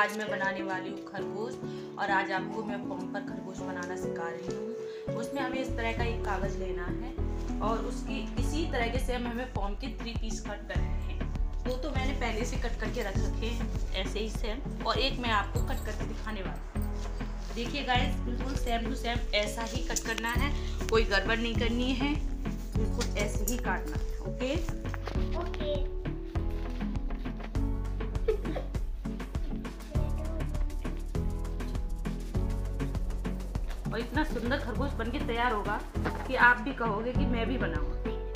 आज मैं बनाने वाली हूँ खरगोश, और आज आपको मैं फोम पर खरगोश बनाना सिखा रही हूँ। उसमें हमें इस तरह का एक कागज़ लेना है और उसकी इसी तरह के सेम हमें फोम के 3 पीस कट करने हैं। दो तो मैंने पहले से कट करके रख रखे हैं ऐसे ही सेम, और एक मैं आपको कट करके दिखाने वाली हूँ। देखिए गाइस, बिल्कुल सेम टू सेम ऐसा ही कट करना है, कोई गड़बड़ नहीं करनी है, बिल्कुल ऐसे ही काटना है। ओके। और इतना सुंदर खरगोश बनके तैयार होगा कि आप भी कहोगे कि मैं भी बनाऊं।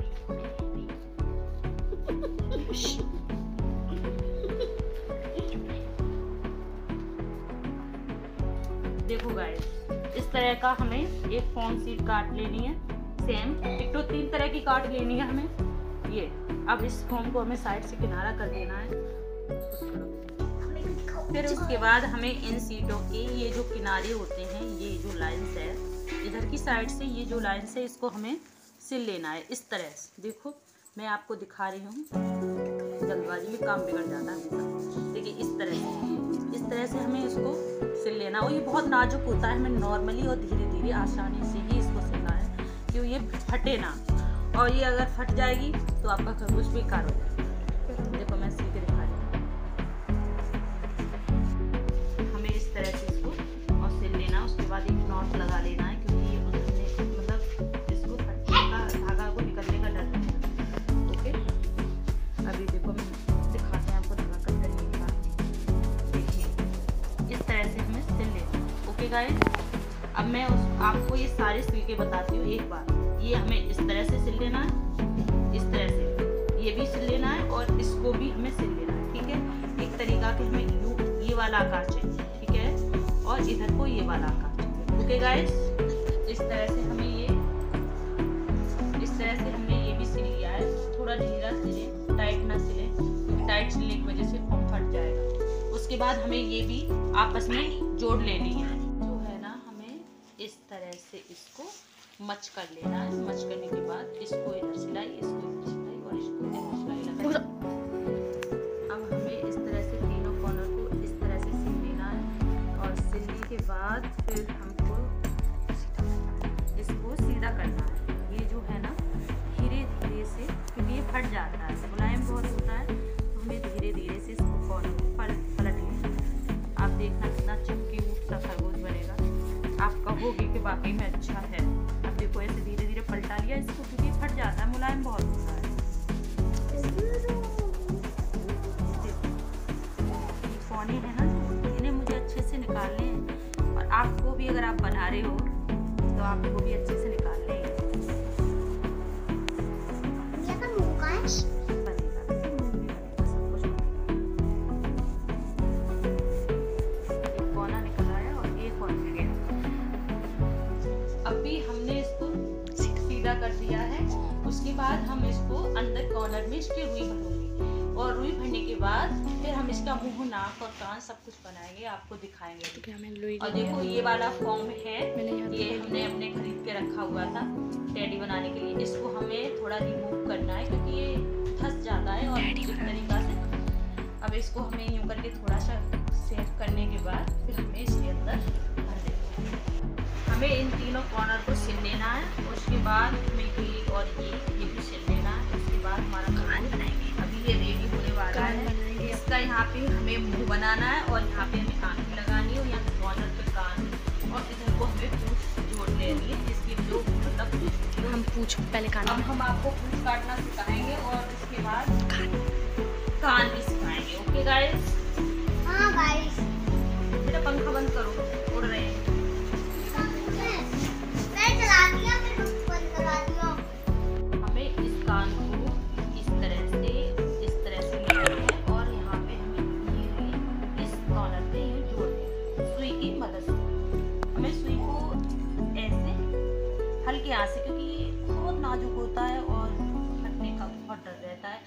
देखो गाइस, इस तरह का हमें एक फोम शीट काट लेनी है सेम, एक तो 3 तरह की काट लेनी है हमें ये। अब इस फोम को हमें साइड से किनारा कर देना है। फिर उसके बाद हमें इन सीटों के ये जो किनारे होते हैं, ये जो लाइंस है इधर की साइड से, ये जो लाइंस है इसको हमें सिल लेना है इस तरह से। देखो मैं आपको दिखा रही हूँ, जल्दबाजी में काम बिगड़ जाता है। देखिए इस तरह से हमें इसको सिल लेना। और ये बहुत नाजुक होता है, हमें नॉर्मली और धीरे धीरे आसानी से ही इसको सिलना है क्यों ये फटे ना, और ये अगर फट जाएगी तो आपका खरगोश बेकार हो जाएगा। देखो मैं सील के दिखा रही हूँ। हमें इस तरह से इसको और सिल लेना, उसके बाद एक नॉट लगा लेना है क्योंकि ये मतलब इसको फटने का धागा को निकलने का डर है। ओके, अभी देखो मैं दिखाते हैं आपको धागा कट करने के बाद। देखिए इस तरह से हमें सिल लेना। ओके गाइस, अब मैं आपको ये सारे सिल के बताती हूँ एक बार। ये हमें इस तरह से सिल लेना है, इस तरह से ये भी सिल लेना है, और इसको भी हमें सिल लेना है। ठीक है, एक तरीका के हमें ये वाला आकार चाहिए, ठीक है, और इधर को ये वाला आकार चाहिए। ओके गाइस, इस तरह से हमने ये भी सिल लिया है। थोड़ा ढीला सिले, टाइट ना सिले, क्योंकि टाइट सिलने की वजह से फोम फट जाएगा। उसके बाद हमें ये भी आपस में जोड़ लेनी है, जो है ना, हमें इस तरह से इसको मच कर लेना है। मच करने के बाद इसको इधर सिलाई, इसको इधर सिलाई, और इसको इधर सिलाई लगा। अब हमें इस तरह से तीनों कॉर्नर को इस तरह से सिल लेना है, और सिलने के बाद फिर हमको इसको सीधा करना है। ये जो है ना, धीरे धीरे से, क्योंकि ये फट जाता है, मुलायम बहुत होता है, तो हमें धीरे धीरे से इसको कॉर्नर को पलट लेना है। आप देखना कितना चमकी सा खरगोश बनेगा, आप कहोगे कि वाकई में अच्छा है। अब देखो ऐसे धीरे धीरे पलटा लिया इसको, क्योंकि फट जाता है, मुलायम बहुत होता है। कोने हैं ना, इन्हें मुझे अच्छे से निकालने हैं, और आपको भी अगर आप बना रहे हो तो आपको भी अच्छे से निकालने हैं। एक कोना निकल आया और एक कोना गया। अभी हमने इसको सीधा कर दिया है। उसके बाद हम इसको अंदर कॉर्नर में इसके रुई भरेंगे, और रुई भरने के बाद फिर हम इसका मुंह, नाक और कान सब कुछ बनाएंगे, आपको दिखाएंगे। और देखो ये वाला फॉर्म है, ये हमने अपने खरीद के रखा हुआ था टेडी बनाने के लिए। इसको हमें थोड़ा रिमूव करना है क्योंकि ये फंस जाता है, और इस तरीका से अब इसको हमें यूं करके थोड़ा सा सेट करने के बाद फिर हमें इसके अंदर भर देना है। हमें इन तीनों कॉर्नर को सिल लेना है। उसके बाद हमें ये और ये भी सिल लेना है। उसके बाद हमारा खरगोश अभी ये रेडी होने वाला है। इसका यहाँ पे हमें मुंह बनाना है, और यहाँ पे हमें आँखें लगानी है, और यहाँ कॉर्नर पे कान, और इधर को हमें पूंछ जोड़ लेनी है, जिसकी जो मतलब हम पूंछ पहले कान। अब हम आपको पूंछ काटना सिखाएंगे, और उसके बाद कान भी सिखाएंगे। Okay guys? हाँ गाइस। मेरा पंखा बंद करो, उड़ रहे हैं। हमें इस कान को इस तरह से लेना है, और यहाँ पे हमें ये इस कॉर्नर पे ये जोड़ना है सुई की मदद से। हमें सुई को ऐसे हल्के हाथ से, क्योंकि ये बहुत नाजुक होता है और फटने का बहुत डर रहता है,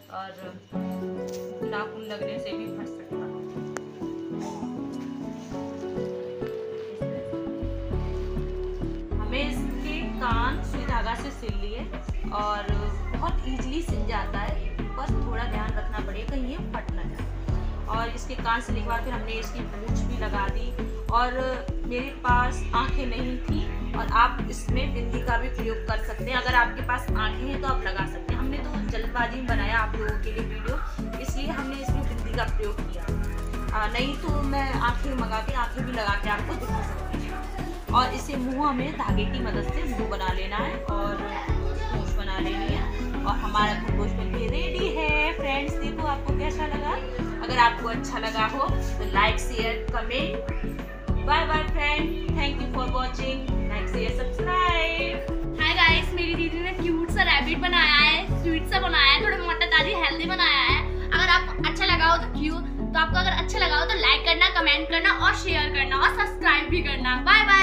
और नाखून लगने से भी फट सकता है। हमें इसके कान सुई धागा से सिल लिए, और बहुत इजीली सिल जाता है, बस थोड़ा ध्यान रखना पड़ेगा कहीं ये फट ना जाए। और इसके कान सिलने के बाद फिर हमने इसकी पूंछ भी लगा दी। और मेरे पास आंखें नहीं थी, और आप इसमें बिंदी का भी प्रयोग कर सकते हैं। अगर आपके पास आंखें हैं तो आप लगा सकते हैं। हमने तो जल्दबाजी में बनाया आप लोगों के लिए वीडियो, इसलिए हमने इसमें बिंदी का प्रयोग किया। नहीं तो मैं आंखें मंगा के आंखें भी लगा के आपको दिखा सकती हूँ। और इसे मुँह हमें धागे की मदद से मुँह बना लेना है और पूंछ बना लेनी है, और हमारा खरगोश बनके रेडी है। फ्रेंड्स देखो आपको कैसा लगा। अगर आपको अच्छा लगा हो तो like share comment. Bye bye friend, thank you for watching, like share subscribe. Hi guys, मेरी दीदी ने क्यूट सा रैबिट बनाया है, स्वीट सा बनाया है, थोड़ा मोटा ताजी हेल्दी बनाया है। अगर आपको अच्छा लगा हो तो आपको अगर अच्छा लगा हो तो लाइक करना, कमेंट करना और शेयर करना और सब्सक्राइब भी करना। Bye bye.